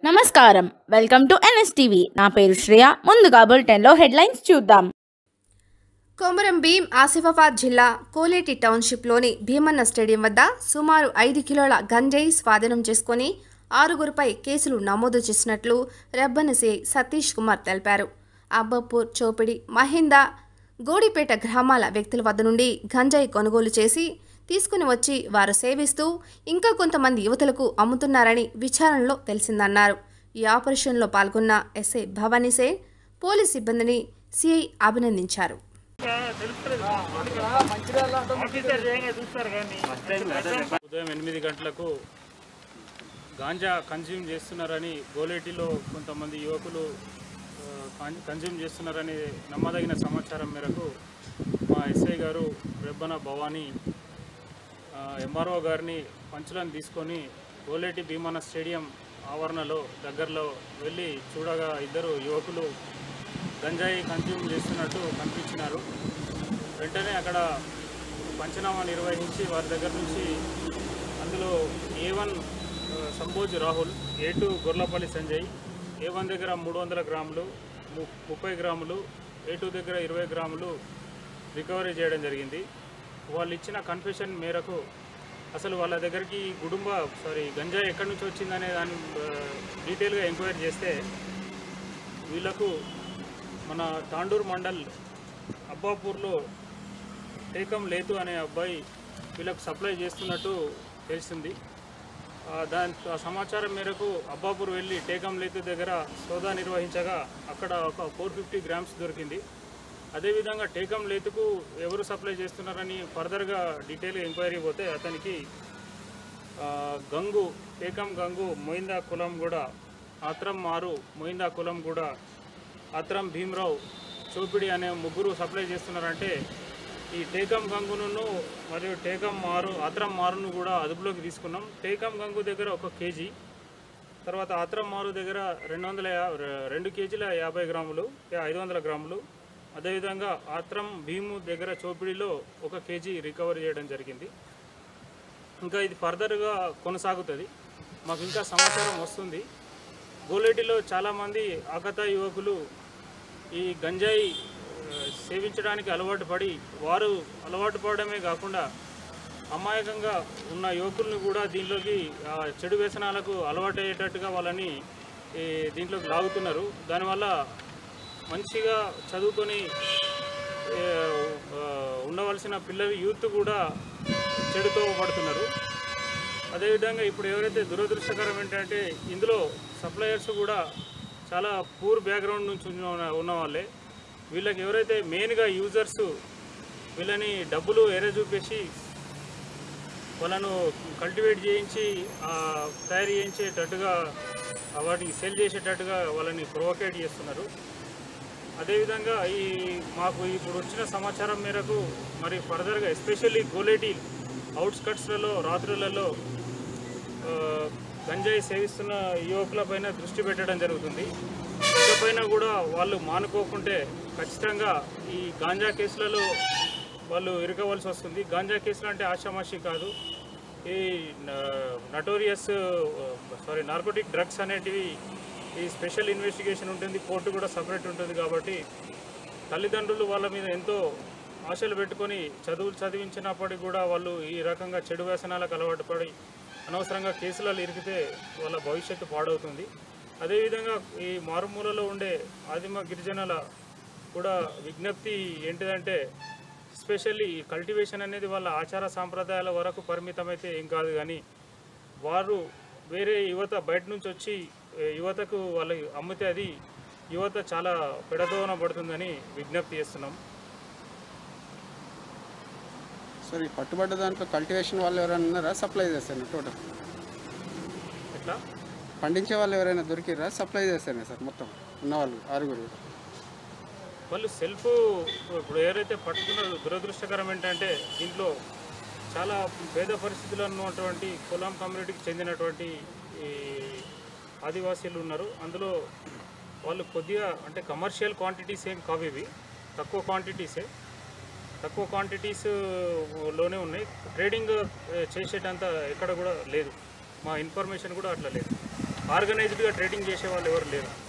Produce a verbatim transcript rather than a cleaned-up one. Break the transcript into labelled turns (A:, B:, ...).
A: నమస్కారం, welcome to NSTV. నా పేరు శ్రేయ. ముందుగా బులెటిన్లో హెడ్లైన్స్ చూద్దాం.
B: కొమరం భీం ఆసిఫాబాద్ జిల్లా కోలేటి టౌన్షిప్లోని భీమన్న స్టేడియం వద్ద సుమారు ఐదు కిలోల గంజాయి స్వాధీనం చేసుకుని ఆరుగురుపై కేసులు నమోదు చేసినట్లు రెబ్బన సిఐ సతీష్ కుమార్ తెలిపారు. అబ్బాపూర్, చోపిడి, మహిందా, గోడిపేట గ్రామాల వ్యక్తుల వద్ద నుండి గంజాయి కొనుగోలు చేసి తీసుకుని వచ్చి వారు సేవిస్తూ ఇంకా కొంతమంది యువతులకు అమ్ముతున్నారని విచారణలో తెలిసిందన్నారు. ఈ ఆపరేషన్లో పాల్గొన్న ఎస్ఐ భవానీ సేన్ పోలీస్ సిబ్బందిని సిఐ అభినందించారు.
C: ఉదయం ఎనిమిది గంటలకు గాంజా కన్జ్యూమ్ చేస్తున్నారని గోలేటిలో కొంతమంది యువకులు కన్జ్యూమ్ చేస్తున్నారని నమ్మదగిన సమాచారం మేరకు మా ఎస్ఐ గారు రెబ్బన భవానీ ఎంఆర్ఓ గారిని పంచులను తీసుకొని గోలేటి భీమన్న స్టేడియం ఆవరణలో దగ్గరలో వెళ్ళి చూడగా ఇద్దరు యువకులు గంజాయి కన్జ్యూమ్ చేస్తున్నట్టు కనిపించినారు. వెంటనే అక్కడ పంచనామా నిర్వహించి వారి దగ్గర నుంచి అందులో A one Samboj Rahul, A two Gorlapalli Sanjay, A one దగ్గర మూడు వందల గ్రాములు ముప్పై గ్రాములు ఏ టూ దగ్గర ఇరవై గ్రాములు రికవరీ చేయడం జరిగింది. వాళ్ళు ఇచ్చిన కన్ఫెషన్ మేరకు అసలు వాళ్ళ దగ్గరికి గుడుంబ సారీ గంజాయి ఎక్కడి నుంచి వచ్చిందనే దాన్ని డీటెయిల్గా ఎంక్వైరీ చేస్తే వీళ్ళకు మన తాండూరు మండల్ అబ్బాపూర్లో టేకం లేతు అనే అబ్బాయి వీళ్ళకు సప్లై చేస్తున్నట్టు తెలిసింది. దాని సమాచారం మేరకు అబ్బాపూర్ వెళ్ళి టేకం లేతు దగ్గర సోదా నిర్వహించగా అక్కడ ఒక ఫోర్ ఫిఫ్టీ గ్రామ్స్ దొరికింది. అదేవిధంగా టేకం లేతుకు ఎవరు సప్లై చేస్తున్నారని ఫర్దర్గా డీటెయిల్గా ఎంక్వైరీ పోతే అతనికి గంగు టేకం గంగు మొయిందా కులం కూడా ఆత్రం మారు మొయిందా కులం కూడా ఆత్రం భీమరావు చోపిడి అనే ముగ్గురు సప్లై చేస్తున్నారంటే ఈ టేకం గంగును మరియు టేకం మారు ఆత్రం మారును కూడా అదుపులోకి తీసుకున్నాం. టేకం గంగు దగ్గర ఒక కేజీ, తర్వాత ఆత్రం మారు దగ్గర రెండు వందల రెండు కేజీల యాభై గ్రాములు ఐదు వందల గ్రాములు అదేవిధంగా ఆత్రం భీము దగ్గర చోపిడిలో ఒక కేజీ రికవరీ చేయడం జరిగింది. ఇంకా ఇది ఫర్దర్గా కొనసాగుతుంది. మాకు ఇంకా సమాచారం వస్తుంది. గోలేటిలో చాలామంది ఆకతా యువకులు ఈ గంజాయి సేవించడానికి అలవాటు పడి వారు అలవాటు పడడమే కాకుండా అమాయకంగా ఉన్న యువకులను కూడా దీంట్లోకి చెడు వ్యసనాలకు అలవాటు అయ్యేటట్టుగా వాళ్ళని దీంట్లోకి లాగుతున్నారు. దానివల్ల మంచిగా చదువుకొని ఉండవలసిన పిల్లలు యూత్ కూడా చెడుతో పడుతున్నారు. అదేవిధంగా ఇప్పుడు ఎవరైతే దురదృష్టకరం ఏంటంటే ఇందులో సప్లయర్స్ కూడా చాలా పూర్ బ్యాక్గ్రౌండ్ నుంచి ఉన్న వాళ్ళే. వీళ్ళకి ఎవరైతే మెయిన్గా యూజర్స్ వీళ్ళని డబ్బులు ఎర చూపేసి వాళ్ళను కల్టివేట్ చేయించి తయారు చేయించేటట్టుగా వాటిని సెల్ చేసేటట్టుగా వాళ్ళని ప్రొవోకేట్ చేస్తున్నారు. అదేవిధంగా ఈ మాకు ఇప్పుడు వచ్చిన సమాచారం మేరకు మరి ఫర్దర్గా ఎస్పెషల్లీ గోలేటి అవుట్స్కట్స్లలో రాత్రులలో గంజాయి సేవిస్తున్న యువకులపైన దృష్టి పెట్టడం జరుగుతుంది. ఇకపైన కూడా వాళ్ళు మానుకోకుంటే ఖచ్చితంగా ఈ గాంజా కేసులలో వాళ్ళు ఇరుకోవాల్సి వస్తుంది. గాంజా కేసులు అంటే ఆషామాషి కాదు. ఈ నటోరియస్ సారీ నార్కోటిక్ డ్రగ్స్ అనేటివి ఈ స్పెషల్ ఇన్వెస్టిగేషన్ ఉంటుంది, కోర్టు కూడా సపరేట్ ఉంటుంది. కాబట్టి తల్లిదండ్రులు వాళ్ళ మీద ఎంతో ఆశలు పెట్టుకొని చదువులు చదివించినప్పటికీ కూడా వాళ్ళు ఈ రకంగా చెడు వ్యసనాలకు అలవాటు పడి అనవసరంగా కేసులలో ఇరికితే వాళ్ళ భవిష్యత్తు పాడవుతుంది. అదేవిధంగా ఈ మారుమూలలో ఉండే ఆదిమ గిరిజనుల కూడా విజ్ఞప్తి ఏంటిదంటే ఎస్పెషల్లీ ఈ కల్టివేషన్ అనేది వాళ్ళ ఆచార సాంప్రదాయాల వరకు పరిమితమైతే ఏం కాదు, కానీ వారు వేరే యువత బయట నుంచి వచ్చి యువతకు వాళ్ళ అమ్మితే అది యువత చాలా పెడదోన పడుతుందని విజ్ఞప్తి చేస్తున్నాం.
D: సార్, ఈ పట్టుబడ్డ దాంట్లో కల్టివేషన్ వాళ్ళు ఎవరైనా ఉన్నారా, సప్లై చేస్తాను టోటల్
C: ఎట్లా
D: పండించే వాళ్ళు ఎవరైనా దొరికిరా, సప్లై చేస్తానే సార్ మొత్తం ఉన్నవాళ్ళు ఆరుగురు
C: వాళ్ళు సెల్ఫ్ ఇప్పుడు ఎవరైతే పట్టుకున్నారో దురదృష్టకరం ఏంటంటే దీంట్లో చాలా పేద పరిస్థితుల్లో ఉన్నటువంటి కులం కమ్యూనిటీకి చెందినటువంటి ఈ ఆదివాసీలు ఉన్నారు. అందులో వాళ్ళు కొద్దిగా అంటే కమర్షియల్ క్వాంటిటీస్ ఏం కావు, ఇవి తక్కువ క్వాంటిటీసే తక్కువ క్వాంటిటీస్లోనే ఉన్నాయి. ట్రేడింగ్ చేసేటంత ఎక్కడ కూడా లేదు, మా ఇన్ఫర్మేషన్ కూడా అట్లా లేదు. ఆర్గనైజ్డ్గా ట్రేడింగ్ చేసే వాళ్ళు ఎవరు లేరు.